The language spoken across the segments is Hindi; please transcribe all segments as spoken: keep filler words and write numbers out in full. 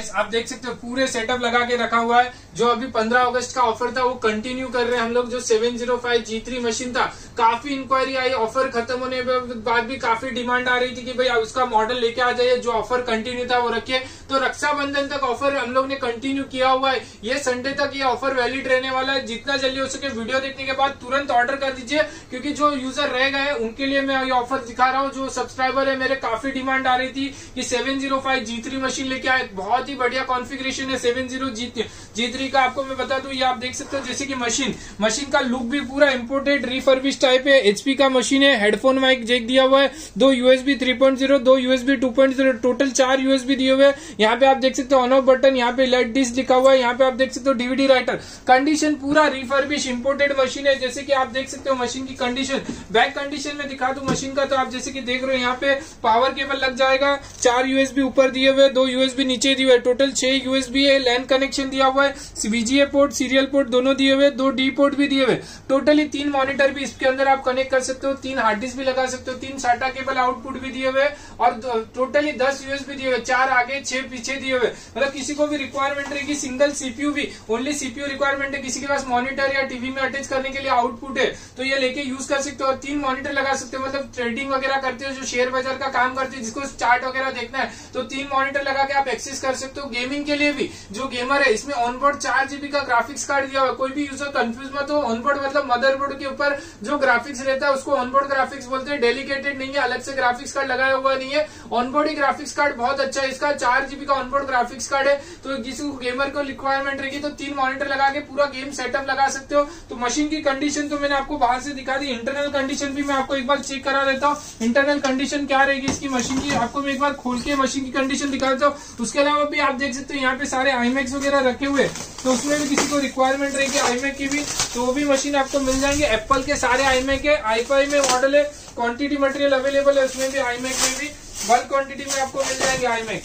गाइस आप देख सकते हो पूरे सेटअप लगा के रखा हुआ है। जो अभी पंद्रह अगस्त का ऑफर था वो कंटिन्यू कर रहे हैं हम लोग। जो seven zero five G three machine था, काफी इंक्वायरी आई, ऑफर खत्म होने के बाद भी काफी डिमांड आ रही थी कि भाई उसका मॉडल लेके आ जाइए, जो ऑफर कंटिन्यू था वो रखिए। तो रक्षाबंधन तक ऑफर हम लोग ने कंटिन्यू किया हुआ है। ये संडे तक ये ऑफर वैलिड रहने वाला है। जितना जल्दी हो सके वीडियो देखने के बाद तुरंत ऑर्डर कर दीजिए, क्योंकि जो यूजर रह गए उनके लिए मैं ये ऑफर दिखा रहा हूँ। जो सब्सक्राइबर है मेरे, काफी डिमांड आ रही थी कि seven zero five G three machine लेके आए। बहुत ही बढ़िया कॉन्फ़िगरेशन है सेवन जीरो जी थ्री का। आपको मैं बता दूं, ये आप देख सकते हो जैसे कि मशीन मशीन का लुक भी पूरा इंपोर्टेड रिफर्बिश टाइप है। एचपी का मशीन है। हेडफोन माइक जैक दिया हुआ है, दो यूएसबी थ्री पॉइंट ज़ीरो, दो USB two point zero, total चार यूएसबी दिए हुए। यहाँ पे आप देख सकते हो ऑन ऑफ बटन, यहाँ पे लेट डिस्क लिखा हुआ है, यहाँ पे आप देख सकते हो डीवीडी राइटर। कंडीशन पूरा रिफर्बिश इंपोर्टेड मशीन है। जैसे कि आप देख सकते हो मशीन की कंडीशन, बैक कंडीशन में दिखा दूं मशीन का, तो आप जैसे कि देख रहे हो यहाँ पे पावर केबल लग जाएगा, चार यूएसबी ऊपर दिए हुए, दो यूएसबी नीचे दिए हुए, टोटल छह यूएसबी है। लैन कनेक्शन दिया हुआ है, वीजीए पोर्ट, सीरियल पोर्ट दोनों दिए हुए, दो डी पोर्ट भी दिए हुए। टोटली तीन मॉनिटर भी इसके अंदर आप कनेक्ट कर सकते हो, तीन हार्ड डिस्क भी लगा सकते हो, तीन साटा केबल आउटपुट भी दिए हुए और टोटली दस यूएसबी दिए हुए, चार आगे छह पीछे दिए हुए। मतलब किसी को भी रिक्वायरमेंट रहेगी सिंगल सीपीयू भी, ओनली सीपीयू रिक्वायरमेंट है, किसी के पास मॉनिटर या टीवी में अटैच करने के लिए आउटपुट है तो ये लेके यूज कर सकते हो। और तीन मॉनिटर लगा सकते हो, मतलब ट्रेडिंग वगैरह करते हो, जो शेयर बाजार का काम करते हो, जिसको चार्ट वगैरह देखना है तो तीन मॉनिटर लगा के आप एक्सेस कर सकते हो। गेमिंग के लिए भी जो गेमर है, इसमें ऑनबोर्ड चार जीबी का ग्राफिक्स कार्ड दिया हुआ। कोई भी यूजर कंफ्यूज मत हो, ऑनबोर्ड मतलब मदरबोर्ड के ऊपर जो ग्राफिक्स रहता है उसको ऑनबोर्ड ग्राफिक्स बोलते हैं। डेडिकेटेड नहीं है, अलग से ग्राफिक्स कार्ड लगाया हुआ नहीं है। ऑनबोर्ड ही ग्राफिक्स कार्ड बहुत अच्छा है इसका, चार जीबी का ऑनबोर्ड ग्राफिक्स कार्ड है। तो किसी को गेमर को रिक्वायरमेंट रहेगी तो तीन मॉनिटर लगा के पूरा गेम सेटअप लगा सकते हो। तो मशीन की कंडीशन तो मैंने आपको बाहर से दिखा दी, इंटरनल कंडीशन भी मैं आपको एक बार चेक करा देता हूँ। इंटरनल कंडीशन क्या रहेगी इसकी मशीन की, आपको मैं एक बार खोल के मशीन की कंडीशन दिखा देता हूँ। उसके अलावा भी आप देख सकते हो यहाँ पे सारे आईमैक्स वगैरह रखे हुए, तो उसमें भी किसी को रिक्वायरमेंट रहेगी आईमैक की भी तो वो भी मशीन आपको मिल जाएंगे। एप्पल के सारे आईमैक है, आई फाइव में मॉडल है, क्वांटिटी मटेरियल अवेलेबल है उसमें भी, आईमैक में भी बल्क क्वांटिटी में आपको मिल जाएंगे आईमैक।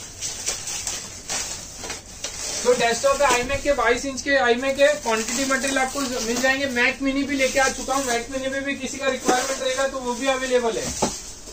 तो डेस्कटॉप है आईमैक के, बाईस इंच के आईमैक है, क्वांटिटी मटेरियल आपको मिल जाएंगे। मैक मिनी भी लेके आ चुका हूँ, मैक मिनी में भी किसी का रिक्वायरमेंट रहेगा तो वो भी अवेलेबल है।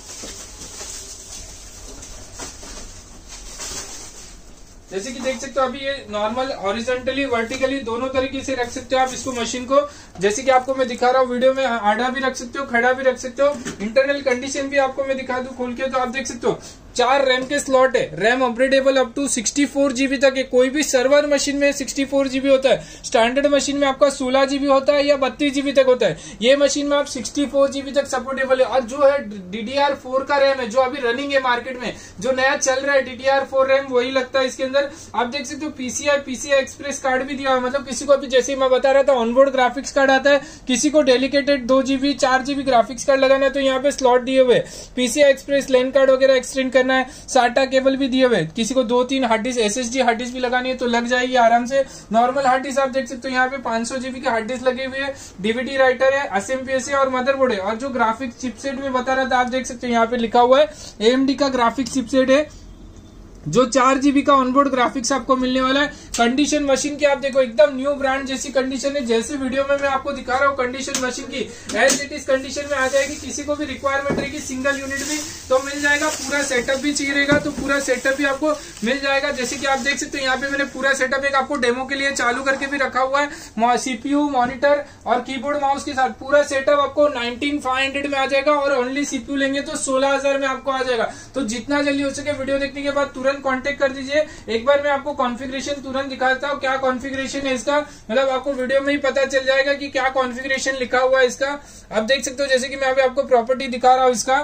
जैसे कि देख सकते हो अभी ये नॉर्मल हॉरिजॉन्टली वर्टिकली दोनों तरीके से रख सकते हो आप इसको मशीन को। जैसे कि आपको मैं दिखा रहा हूँ वीडियो में, आधा भी रख सकते हो, खड़ा भी रख सकते हो। इंटरनल कंडीशन भी आपको मैं दिखा दूं खोल के, तो आप देख सकते हो चार रैम के स्लॉट है, RAM upgradeable up to sixty four GB तक है। कोई भी सर्वर मशीन में सिक्सटी फोर जीबी होता है, स्टैंडर्ड मशीन में आपका सोलह जीबी होता है या बत्तीस जीबी तक होता है। ये मशीन में आप सिक्सटी फोर जीबी तक सपोर्टेबल है। और जो है डीडीआर फोर का रैम है, जो अभी रनिंग है मार्केट में, जो नया चल रहा है डीडीआर फोर रैम, वही लगता है इसके अंदर। आप देख सकते हो पीसीआई पीसीआई एक्सप्रेस कार्ड भी दिया हुआ है। मतलब किसी को भी, जैसे मैं बता रहा था, ऑनबोर्ड ग्राफिक्स कार्ड आता है, किसी को डेडिकेटेड दो जीबी चार जीबी ग्राफिक्स कार्ड लगाना है तो यहाँ पे स्लॉट दिए हुए। पीसीआई एक्सप्रेस लैन कार्ड वगैरह एक्सटेंड करना है, साटा केबल भी दिए हुए। किसी को दो तीन hard disk SSD hard disk भी लगानी है तो लग जाएगी आराम से। नॉर्मल हार्ड डिस्क आप देख सकते हो यहाँ पे पांच सौ जीबी की हार्ड डिस्क लगी हुई है, डीवीडी राइटर है, एसएमपीएस है और मदरबोर्ड है। और जो ग्राफिक्स चिपसेट में बता रहा था आप देख सकते हो यहाँ पे लिखा हुआ है एएमडी का ग्राफिक्स चिपसेट है, जो चार जीबी का ऑनबोर्ड ग्राफिक्स आपको मिलने वाला है। कंडीशन मशीन की आप देखो एकदम न्यू ब्रांड जैसी कंडीशन है, जैसे वीडियो में मैं आपको दिखा रहा हूँ कंडीशन मशीन की एज इट इज कंडीशन में आ जाएगी। किसी को भी रिक्वायरमेंट रहेगी सिंगल यूनिट भी तो मिल जाएगा, पूरा सेटअप भी चाहिए रहेगा तो पूरा सेटअप भी आपको मिल जाएगा। जैसे कि आप देख सकते हो यहाँ पे मैंने पूरा सेटअप एक आपको डेमो के लिए चालू करके भी रखा हुआ है, सीपीयू मॉनिटर और कीबोर्ड माउस के साथ पूरा सेटअप आपको नाइनटीन फाइव हंड्रेड में आ जाएगा। और ओनली सीपीयू लेंगे तो सोलह हजार में आपको आ जाएगा। तो जितना जल्दी हो सके वीडियो देखने के बाद तुरंत कांटेक्ट कर दीजिए। एक बार मैं आपको कॉन्फ़िगरेशन तुरंत दिखाता हूँ, क्या कॉन्फ़िगरेशन है इसका, मतलब आपको वीडियो में ही पता चल जाएगा कि क्या कॉन्फ़िगरेशन लिखा हुआ है इसका। आप देख सकते हो जैसे कि मैं अभी आपको प्रॉपर्टी दिखा रहा हूँ इसका,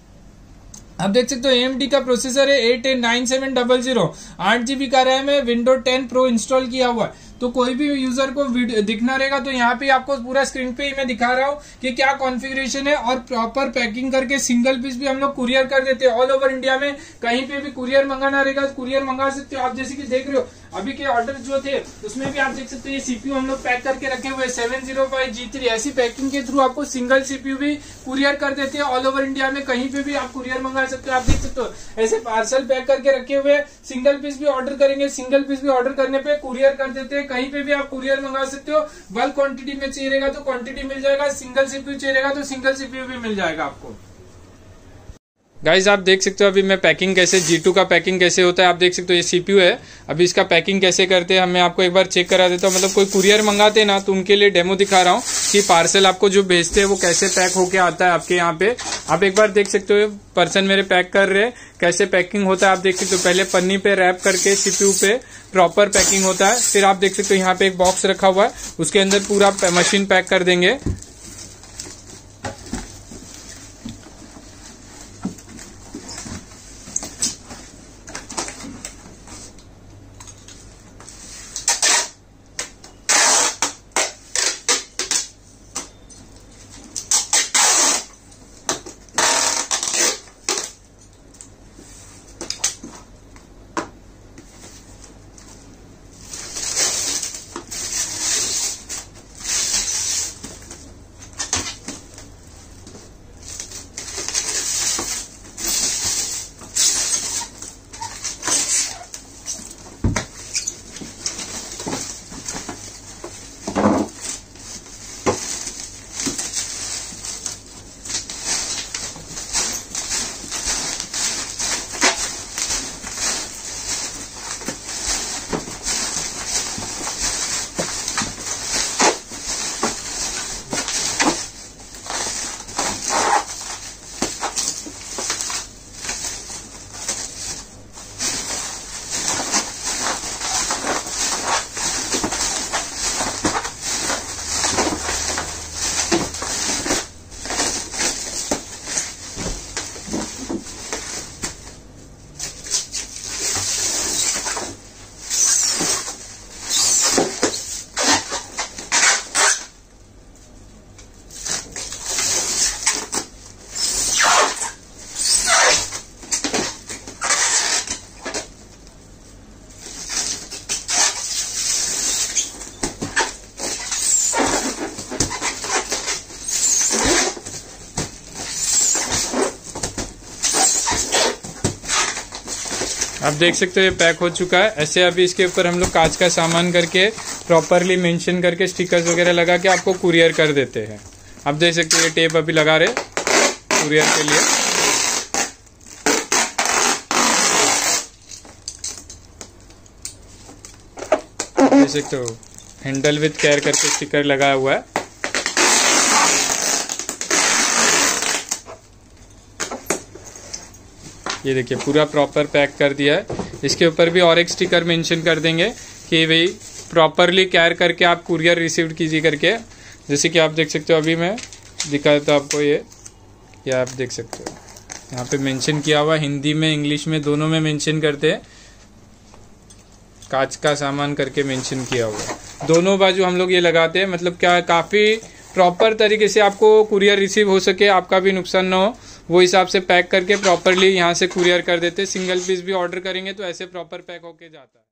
आप देख सकते हो एएमडी का प्रोसेसर है eight nine seven double zero, आठ जीबी का रैम है, विंडो टेन प्रो इंस्टॉल किया हुआ है। तो कोई भी यूजर को दिखना रहेगा तो यहाँ पे आपको पूरा स्क्रीन पे ही मैं दिखा रहा हूँ कि क्या कॉन्फ़िगरेशन है। और प्रॉपर पैकिंग करके सिंगल पीस भी हम लोग कुरियर कर देते हैं ऑल ओवर इंडिया में। कहीं पे भी कुरियर मंगाना रहेगा कुरियर मंगा सकते हो। आप जैसे कि देख रहे हो अभी के ऑर्डर जो थे उसमें भी आप देख सकते हो ये सीपीयू हम लोग पैक करके रखे हुए seven zero five G three. ऐसी पैकिंग के थ्रू आपको सिंगल सीपीयू भी कुरियर कर देते हैं ऑल ओवर इंडिया में, कहीं पे भी आप कुरियर मंगा सकते हो। आप देख सकते हो ऐसे पार्सल पैक करके रखे हुए, सिंगल पीस भी ऑर्डर करेंगे, सिंगल पीस भी ऑर्डर करने पे कुरियर कर देते हैं। कहीं पे भी आप कुरियर मंगा सकते हो। बल्क क्वांटिटी में चाहिए रहेगा तो क्वांटिटी मिल जाएगा, सिंगल सीपीयू चाहिए रहेगा तो सिंगल सीपीयू भी मिल जाएगा आपको। गाइज आप देख सकते हो अभी मैं पैकिंग कैसे जी टू का पैकिंग कैसे होता है आप देख सकते हो। ये सीपीयू है, अभी इसका पैकिंग कैसे करते हैं मैं आपको एक बार चेक करा देता हूँ। मतलब कोई कुरियर मंगाते हैं ना तो उनके लिए डेमो दिखा रहा हूँ कि पार्सल आपको जो भेजते हैं वो कैसे पैक होके आता है आपके यहाँ पे। आप एक बार देख सकते हो पर्सन मेरे पैक कर रहे हैं, कैसे पैकिंग होता है आप देख सकते हो। पहले पन्नी पे रैप करके सीपीयू पे प्रॉपर पैकिंग होता है, फिर आप देख सकते हो यहाँ पे एक बॉक्स रखा हुआ है, उसके अंदर पूरा मशीन पैक कर देंगे। आप देख सकते हो ये पैक हो चुका है। ऐसे अभी इसके ऊपर हम लोग कांच का सामान करके प्रॉपरली मेंशन करके स्टिकर्स वगैरह लगा के आपको कुरियर कर देते हैं। आप देख सकते हो ये टेप अभी लगा रहे कुरियर के लिए। देख सकते हो हैंडल विथ केयर करके स्टिकर लगा हुआ है। ये देखिए पूरा प्रॉपर पैक कर दिया है। इसके ऊपर भी और एक स्टिकर मेंशन कर देंगे कि भाई प्रॉपरली केयर करके आप कुरियर रिसीव कीजिए करके। जैसे कि आप देख सकते हो अभी मैं दिखा देता हूं आपको। ये ये आप देख सकते हो यहाँ पे मेंशन किया हुआ, हिंदी में इंग्लिश में दोनों में मेंशन करते हैं। कांच का सामान करके मेंशन किया हुआ, दोनों बाजू हम लोग ये लगाते हैं। मतलब क्या काफ़ी प्रॉपर तरीके से आपको कुरियर रिसीव हो सके, आपका भी नुकसान ना हो, वो हिसाब से पैक करके प्रॉपरली यहाँ से कुरियर कर देते। सिंगल पीस भी ऑर्डर करेंगे तो ऐसे प्रॉपर पैक होके जाता है।